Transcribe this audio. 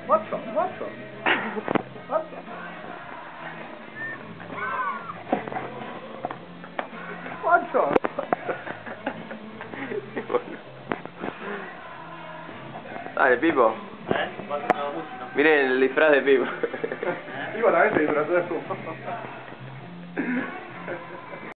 Mazza, mazza. Mazza. Mazza. Dale, Pipo. Vado nella musica. Viene il disfraz de Pipo. Io veramente mi sono